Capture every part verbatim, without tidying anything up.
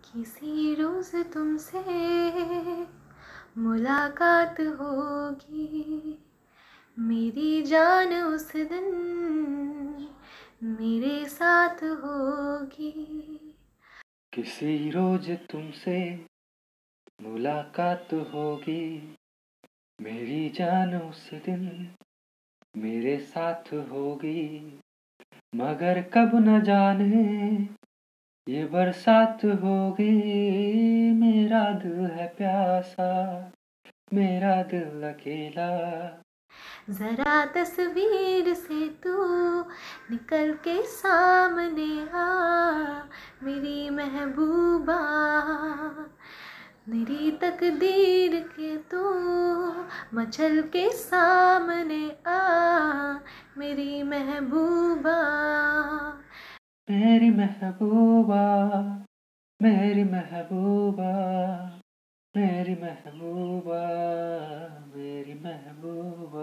किसी रोज तुमसे मुलाकात होगी, मेरी जान उस दिन मेरे साथ होगी। किसी रोज तुमसे मुलाकात होगी, मेरी जान उस दिन मेरे साथ होगी। मगर कब न जाने ये बरसात होगी, मेरा दिल है प्यासा, मेरा दिल अकेला। जरा तस्वीर से तू निकल के सामने आ, मेरी महबूबा, मेरी तकदीर के तू मचल के सामने आ, मेरी महबूबा। मेरी महबूबा, मेरी महबूबा, मेरी महबूबा, मेरी महबूबा।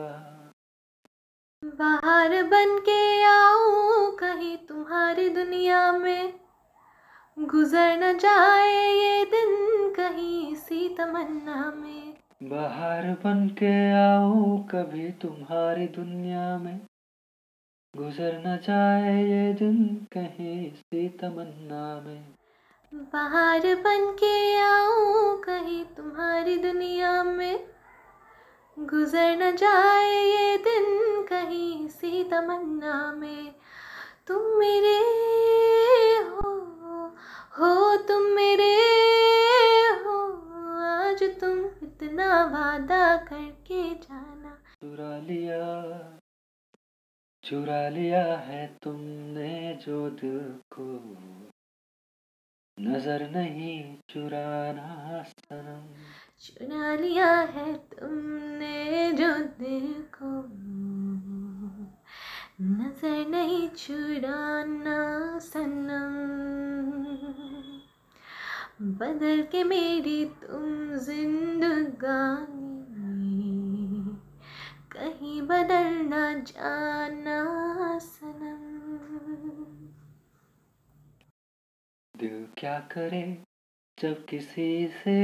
बाहर बन के आऊं कहीं तुम्हारी दुनिया में, गुजर न जाए ये दिन कहीं इसी तमन्ना में। बाहर बन के आऊं कभी तुम्हारी दुनिया में, गुजर न जाए ये दिन कहीं इसी तमन्ना में। बाहर बन के आऊं कहीं तुम्हारी दुनिया में, गुजर न जाए ये दिन कहीं इसी तमन्ना में। तुम मेरे हो हो तुम मेरे हो, आज तुम इतना वादा करके जाना। चुरा लिया चुरा लिया है तुमने जो दिल को, नजर नहीं चुराना सनम। चुरा लिया है तुमने जो दिल को, नजर नहीं चुराना सनम। बदल के मेरी तुम जिंदगानी, कहीं बदल ना जाना सनम। दिल क्या करे जब किसी से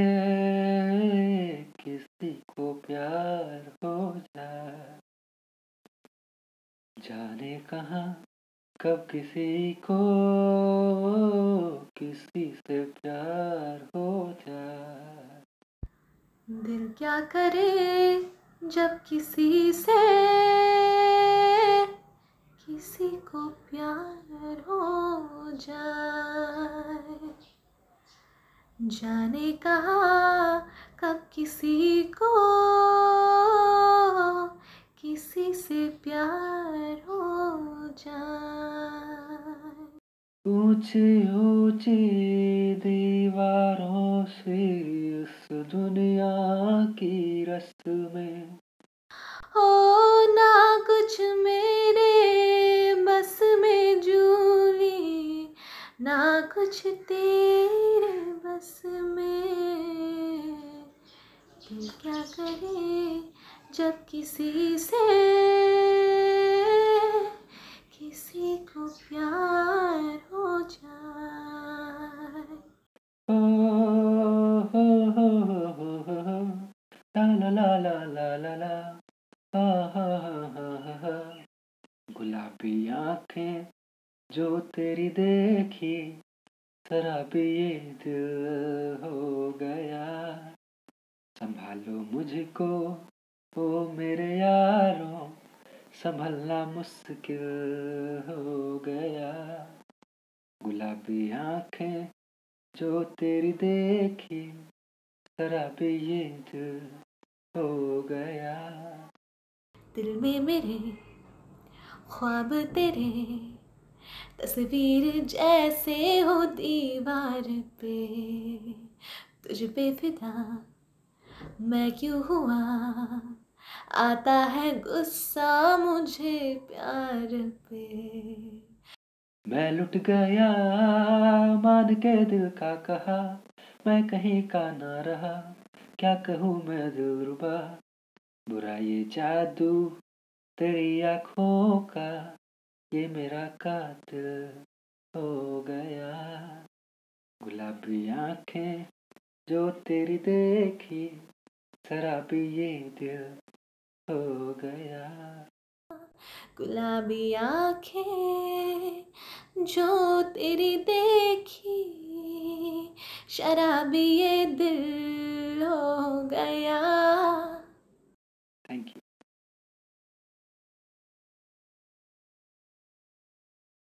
किसी को प्यार हो जाए, जाने कहाँ कब किसी को किसी से प्यार हो जाए। दिल क्या करे जब किसी से किसी को प्यार हो जाए, जाने कहाँ कब किसी को किसी से प्यार हो जाए। ऊंची ऊंची दीवारों से इस दुनिया की रस्में, हो ना कुछ मेरे बस में जूली, ना कुछ तेरे बस में। दिल क्या करे जब किसी से किसी को प्यार हो जाए। ओ हो हो हो हो हो हो, ला ला ला ला ला ला, हा हा हा हा हा। गुलाबी आंखें जो तेरी देखी, शराबी ये दिल हो गया। संभालो मुझको ओ मेरे यारों, संभलना मुश्किल हो गया। गुलाबी आंखें जो तेरी देखी, शराबी ये दिल हो गया। दिल में मेरे ख्वाब तेरे, तस्वीर जैसे हो दीवार पे, तुझ पे फिदा मैं क्यों हुआ, आता है गुस्सा मुझे प्यार पे। मैं लुट गया मान के दिल का कहा, मैं कहीं का ना रहा, क्या कहूँ मैं दिलरुबा। बुरा ये जादू तेरी आँखों का, ये मेरा कातिल हो गया। गुलाब गुलाबी आंखें जो तेरी देखी, शराबी ये दिल हो गया। गुलाबी आंखें जो तेरी देखी, शराबी ये दिल हो गया।